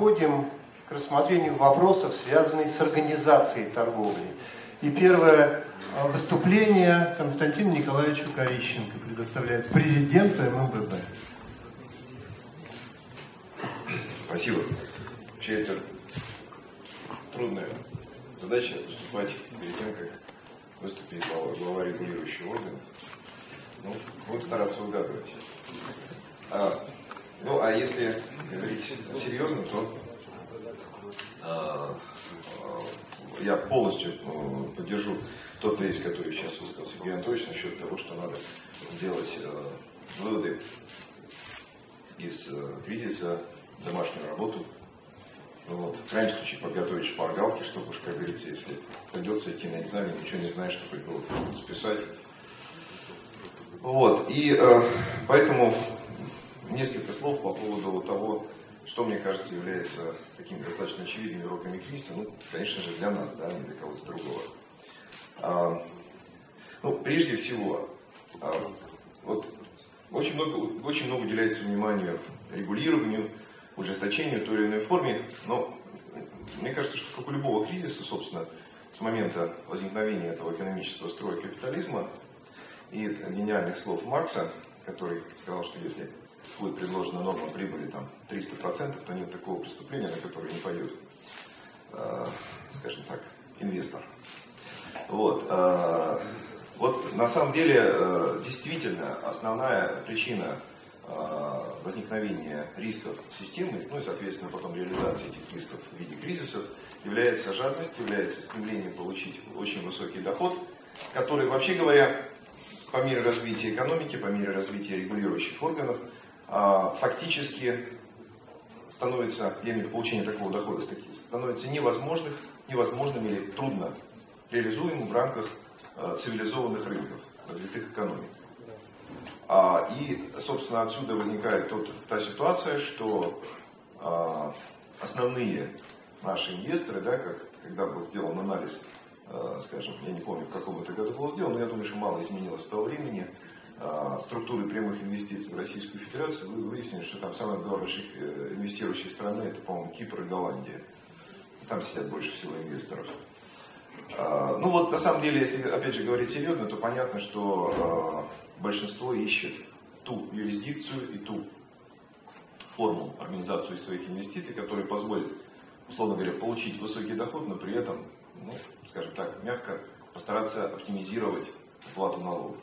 переходим к рассмотрению вопросов, связанных с организацией торговли. И первое выступление Константину Николаевичу Корищенко предоставляет президенту ММББ. Спасибо. Вообще это трудная задача выступать перед тем, как выступит глава регулирующего органа. Ну, будем стараться угадывать. А если говорить серьезно, то я полностью поддержу тот тезис, который сейчас высказал Сергей Анатольевич насчет того, что надо сделать выводы из кризиса, домашнюю работу. Вот. В крайнем случае подготовить шпаргалки, чтобы уж, как говорится, если придется идти на экзамен, ничего не знаешь, что хоть было списать. Вот. И поэтому несколько слов по поводу того, что, мне кажется, является такими достаточно очевидными уроками кризиса, ну, конечно же, для нас, да, не для кого-то другого. Прежде всего, вот очень много уделяется вниманию регулированию, ужесточению в той или иной форме, но мне кажется, что как у любого кризиса, собственно, с момента возникновения этого экономического строя капитализма и гениальных слов Маркса, который сказал, что если будет предложена норма прибыли там 300%, то нет такого преступления, на которое не пойдет, скажем так, инвестор. Вот на самом деле, действительно, основная причина возникновения рисков системы, ну и, соответственно, потом реализации этих рисков в виде кризисов, является жадность, является стремление получить очень высокий доход, который, вообще говоря, по мере развития экономики, по мере развития регулирующих органов, фактически становится, я имею в виду получение такого дохода, становится невозможным или трудно реализуемым в рамках цивилизованных рынков, развитых экономик. И, собственно, отсюда возникает та ситуация, что основные наши инвесторы, да, когда был сделан анализ, скажем, я не помню, в каком это году был сделан, но я думаю, что мало изменилось с того времени, структуры прямых инвестиций в Российскую Федерацию, вы выяснили, что там самые большие инвестирующие страны, это, по-моему, Кипр и Голландия. Там сидят больше всего инвесторов. На самом деле, если, опять же, говорить серьезно, то понятно, что большинство ищет ту юрисдикцию и ту форму организации своих инвестиций, которая позволит, условно говоря, получить высокий доход, но при этом, скажем так, мягко постараться оптимизировать уплату налогов.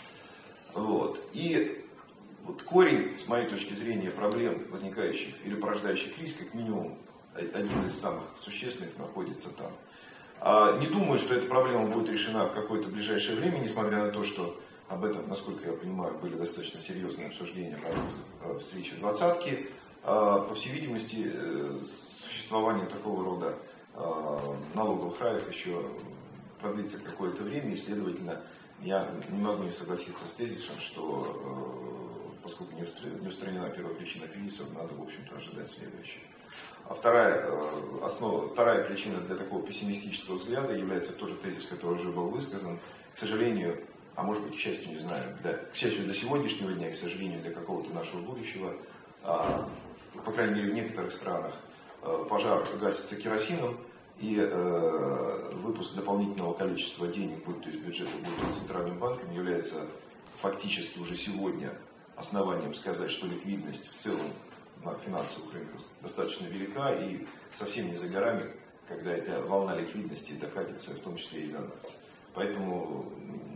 И корень, с моей точки зрения, проблем, возникающих или порождающих кризис, как минимум, один из самых существенных находится там. Не думаю, что эта проблема будет решена в какое-то ближайшее время, несмотря на то, что об этом, насколько я понимаю, были достаточно серьезные обсуждения на встрече двадцатки. По всей видимости, существование такого рода налоговых раев еще продлится какое-то время, и, следовательно, я не могу не согласиться с тезисом, что поскольку не устранена первая причина кризиса, надо, в общем-то, ожидать следующее. А вторая причина для такого пессимистического взгляда является тоже тезис, который уже был высказан. К сожалению, а может быть, к счастью, не знаю, к счастью для сегодняшнего дня, к сожалению, для какого-то нашего будущего, по крайней мере, в некоторых странах пожар гасится керосином, и выпуск дополнительного количества денег, будь то из бюджета, будь то из Центральным банком, является фактически уже сегодня основанием сказать, что ликвидность в целом на финансовых рынках достаточно велика, и совсем не за горами, когда эта волна ликвидности докатится, в том числе и до нас. Поэтому,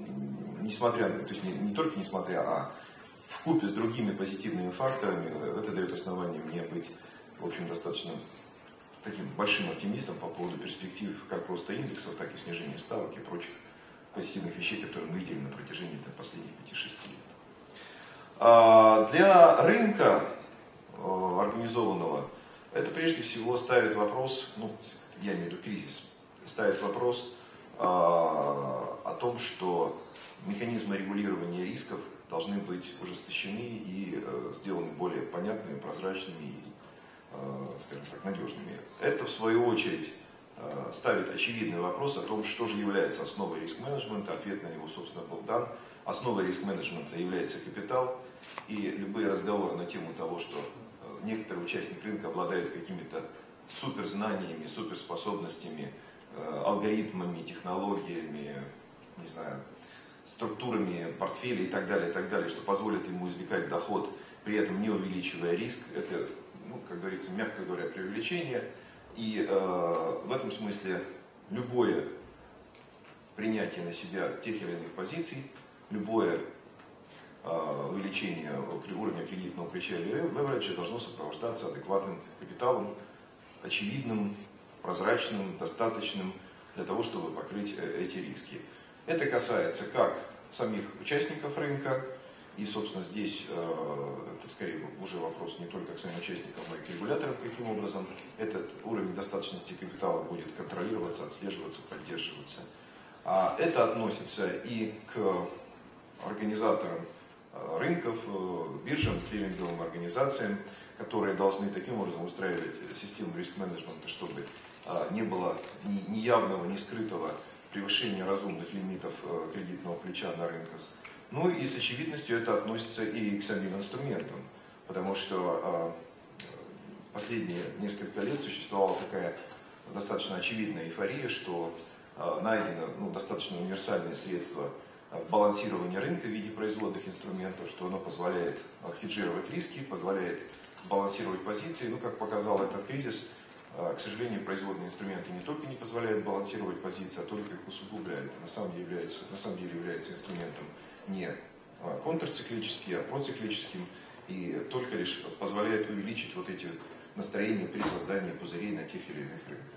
не только несмотря, а вкупе с другими позитивными факторами, это дает основание мне быть, в общем, достаточно таким большим оптимистом по поводу перспектив как роста индексов, так и снижения ставок и прочих позитивных вещей, которые мы видели на протяжении последних 5-6 лет. Для рынка организованного это прежде всего ставит вопрос, я имею в виду кризис, ставит вопрос о том, что механизмы регулирования рисков должны быть ужесточены и сделаны более понятными, прозрачными и, скажем так, надежными. Это, в свою очередь, ставит очевидный вопрос о том, что же является основой риск-менеджмента. Ответ на него, собственно, был дан. Основой риск-менеджмента является капитал. И любые разговоры на тему того, что некоторый участник рынка обладает какими-то суперзнаниями, суперспособностями, алгоритмами, технологиями, не знаю, структурами портфеля и так далее, что позволит ему извлекать доход, при этом не увеличивая риск. Это, ну, как говорится, мягко говоря, преувеличение. И в этом смысле любое принятие на себя тех или иных позиций, любое увеличение уровня кредитного плеча или левериджа должно сопровождаться адекватным капиталом, очевидным, прозрачным, достаточным для того, чтобы покрыть эти риски. Это касается как самих участников рынка, и, собственно, здесь это скорее уже вопрос не только к самим участникам, но и к регуляторам, каким образом этот уровень достаточности капитала будет контролироваться, отслеживаться, поддерживаться. А это относится и к организаторам рынков, биржам, клиринговым организациям, которые должны таким образом устраивать систему риск-менеджмента, чтобы не было ни явного, ни скрытого превышения разумных лимитов кредитного плеча на рынках. Ну и с очевидностью это относится и к самим инструментам, потому что последние несколько лет существовала такая достаточно очевидная эйфория, что найдено достаточно универсальное средство балансирования рынка в виде производных инструментов, что оно позволяет хеджировать риски, позволяет балансировать позиции. Ну, как показал этот кризис, к сожалению, производные инструменты не только не позволяют балансировать позиции, а только их усугубляют. На самом деле является инструментом не контрциклическим, а проциклическим, и только лишь позволяет увеличить вот эти настроения при создании пузырей на тех или иных рынках.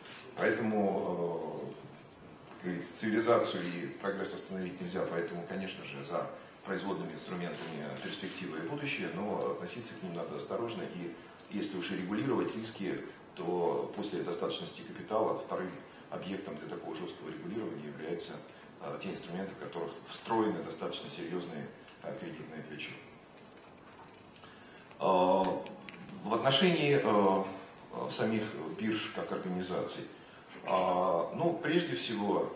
Поэтому цивилизацию и прогресс остановить нельзя, поэтому, конечно же, за производными инструментами перспективы и будущее, но относиться к ним надо осторожно, и если уж и регулировать риски, то после достаточности капитала вторым объектом для такого жесткого регулирования являются те инструменты, в которых встроены достаточно серьезные кредитные плечи. В отношении самих бирж как организаций, ну, прежде всего,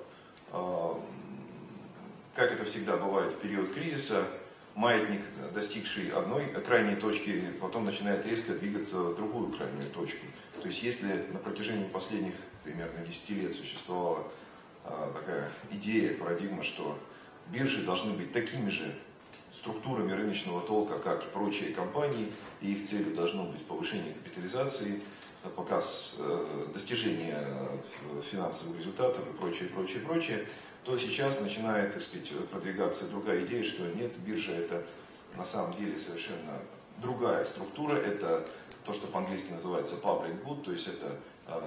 как это всегда бывает в период кризиса, маятник, достигший одной крайней точки, потом начинает резко двигаться в другую крайнюю точку. То есть если на протяжении последних примерно 10 лет существовала такая идея, парадигма, что биржи должны быть такими же структурами рыночного толка, как и прочие компании, и их целью должно быть повышение капитализации, показ достижения финансовых результатов и прочее, то сейчас начинает, так сказать, продвигаться другая идея, что нет, биржа это на самом деле совершенно другая структура, это то, что по-английски называется public good, то есть это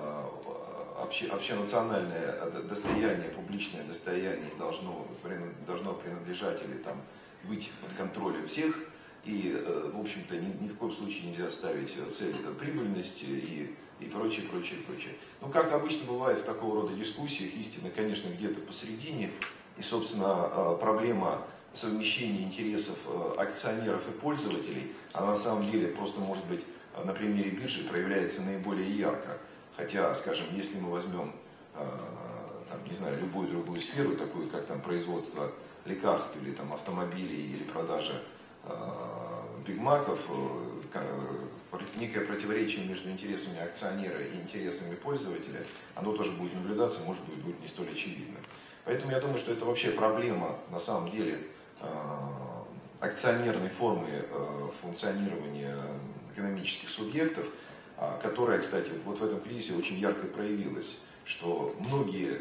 общенациональное достояние, публичное достояние должно принадлежать или там быть под контролем всех, и, в общем-то, ни в коем случае нельзя ставить цель прибыльности и прочее. Ну, как обычно бывает в такого рода дискуссиях, истина, конечно, где-то посередине, и, собственно, проблема совмещения интересов акционеров и пользователей, она на самом деле просто, может быть, на примере биржи проявляется наиболее ярко. Хотя, скажем, если мы возьмем, там, не знаю, любую другую сферу, такую как там производство лекарств или там автомобилей или продажа бигмаков, некое противоречие между интересами акционера и интересами пользователя, оно тоже будет наблюдаться, может быть, будет не столь очевидно. Поэтому я думаю, что это вообще проблема, на самом деле, акционерной формы функционирования экономических субъектов, которая, кстати, вот в этом кризисе очень ярко проявилась, что многие,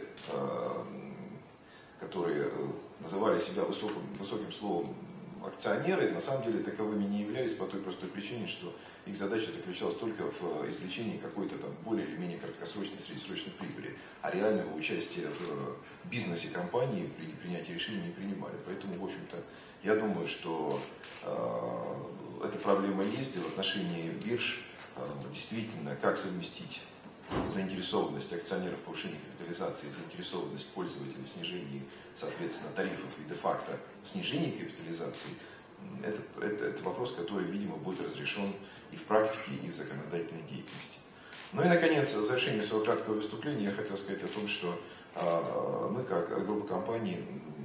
которые называли себя высоким словом акционеры, на самом деле таковыми не являлись по той простой причине, что их задача заключалась только в извлечении какой-то там более или менее краткосрочной, среднесрочной прибыли, а реального участия в бизнесе компании при принятии решений не принимали. Поэтому, в общем-то, я думаю, что эта проблема есть, и в отношении бирж действительно, как совместить заинтересованность акционеров в повышении капитализации, заинтересованность пользователей в снижении, соответственно, тарифов и де-факто в снижении капитализации, это вопрос, который, видимо, будет разрешен и в практике, и в законодательной деятельности. Ну и, наконец, в завершении своего краткого выступления я хотел сказать о том, что мы, как группа компаний,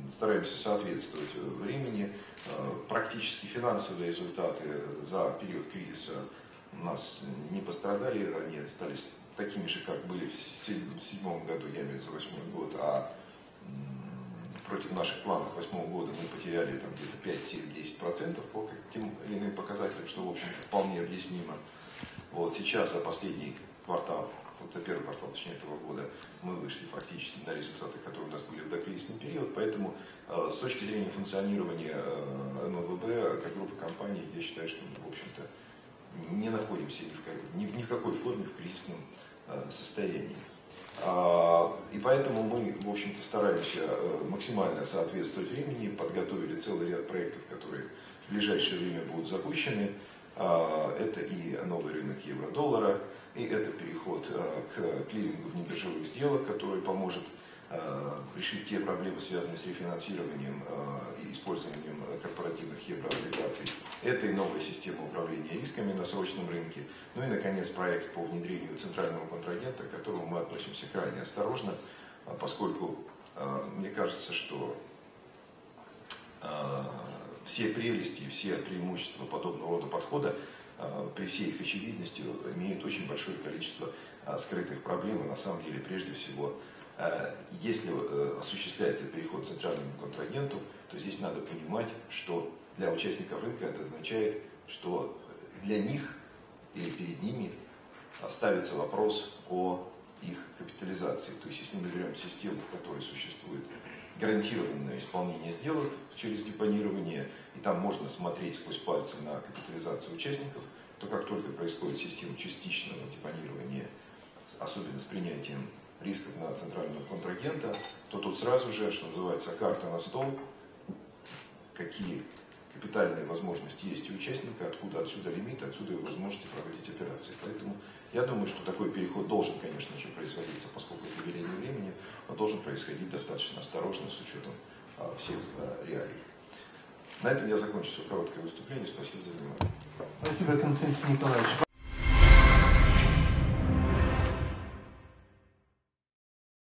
стараемся соответствовать времени. Практически финансовые результаты за период кризиса у нас не пострадали, они остались такими же, как были в 2007 году, я имею в виду за 2008 год, а против наших планов 2008 года мы потеряли там где-то 5-7-10% по каким или иным показателям, что, в общем-то, вполне объяснимо. Вот сейчас за последний квартал, вот за первый квартал, точнее, этого года, мы вышли фактически на результаты, которые у нас были в докризисный период, поэтому с точки зрения функционирования МВБ, как группы компаний, я считаю, что мы, в общем-то, не находимся ни в какой форме в кризисном состоянии. И поэтому мы, в общем-то, стараемся максимально соответствовать времени, подготовили целый ряд проектов, которые в ближайшее время будут запущены. Это и новый рынок евро-доллара, и это переход к клирингу внебиржевых сделок, который поможет решить те проблемы, связанные с рефинансированием и использованием корпоративных еврооблигаций. Это и новая система управления рисками на срочном рынке. Ну и, наконец, проект по внедрению центрального контрагента, к которому мы относимся крайне осторожно, поскольку мне кажется, что все прелести, все преимущества подобного рода подхода при всей их очевидности имеют очень большое количество скрытых проблем. И на самом деле, прежде всего, если осуществляется переход к центральному контрагенту, то здесь надо понимать, что для участников рынка это означает, что для них или перед ними ставится вопрос о их капитализации. То есть если мы берем систему, в которой существует гарантированное исполнение сделок через депонирование, и там можно смотреть сквозь пальцы на капитализацию участников, то как только происходит система частичного депонирования, особенно с принятием рисков на центрального контрагента, то тут сразу же, что называется, карта на стол, какие капитальные возможности есть у участника, откуда отсюда лимит, отсюда и возможности проводить операции. Поэтому я думаю, что такой переход должен, конечно же, производиться, поскольку это веление времени, но должен происходить достаточно осторожно с учетом всех реалий. На этом я закончу свое короткое выступление. Спасибо за внимание. Спасибо, Константин Николаевич.